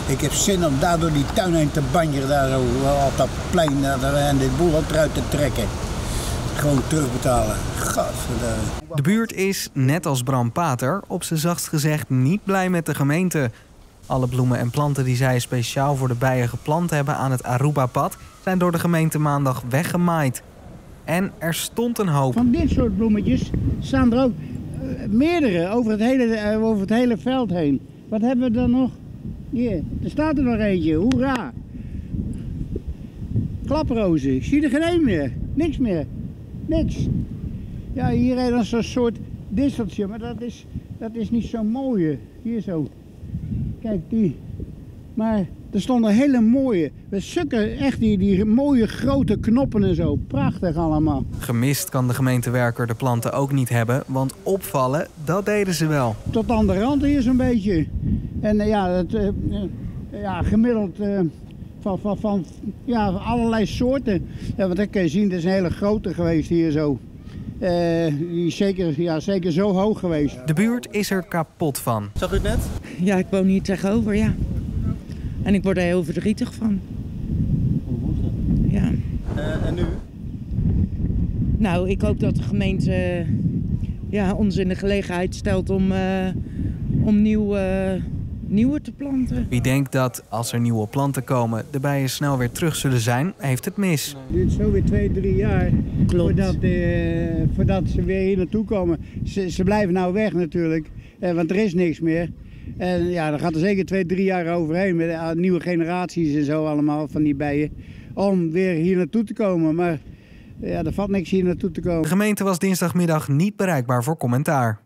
Ik heb zin om daar door die tuin heen te banjeren, daar zo op dat plein daar, en de boel eruit te trekken. Gewoon terugbetalen. Godverdomme. De buurt is, net als Bram Pater, op zijn zachtst gezegd niet blij met de gemeente. Alle bloemen en planten die zij speciaal voor de bijen geplant hebben aan het Aruba-pad zijn door de gemeente maandag weggemaaid. En er stond een hoop. Van dit soort bloemetjes staan er ook meerdere over het hele veld heen. Wat hebben we dan nog? Hier, er staat er nog eentje. Hoera! Klaprozen. Ik zie er geen één meer. Niks meer. Niks. Ja, hier is zo'n soort disteltje, maar dat is niet zo mooie. Hier zo. Kijk, die. Maar er stonden hele mooie. We sukken echt die mooie grote knoppen en zo. Prachtig allemaal. Gemist kan de gemeentewerker de planten ook niet hebben, want opvallen, dat deden ze wel. Tot aan de rand hier zo'n beetje. En gemiddeld van allerlei soorten. Ja, wat ik kan zien, het is een hele grote geweest hier zo. Die is zeker zo hoog geweest. De buurt is er kapot van. Zag u het net? Ja, ik woon hier tegenover, ja. En ik word er heel verdrietig van. Hoe moest dat? Ja. En nu? Nou, ik hoop dat de gemeente ons in de gelegenheid stelt om nieuwe te planten. Wie denkt dat, als er nieuwe planten komen, de bijen snel weer terug zullen zijn, heeft het mis. Het duurt zo weer 2-3 jaar voordat ze weer hier naartoe komen. Ze blijven nou weg natuurlijk, want er is niks meer. En ja, dan gaat er zeker 2-3 jaar overheen met nieuwe generaties en zo allemaal van die bijen. Om weer hier naartoe te komen, maar ja, er valt niks hier naartoe te komen. De gemeente was dinsdagmiddag niet bereikbaar voor commentaar.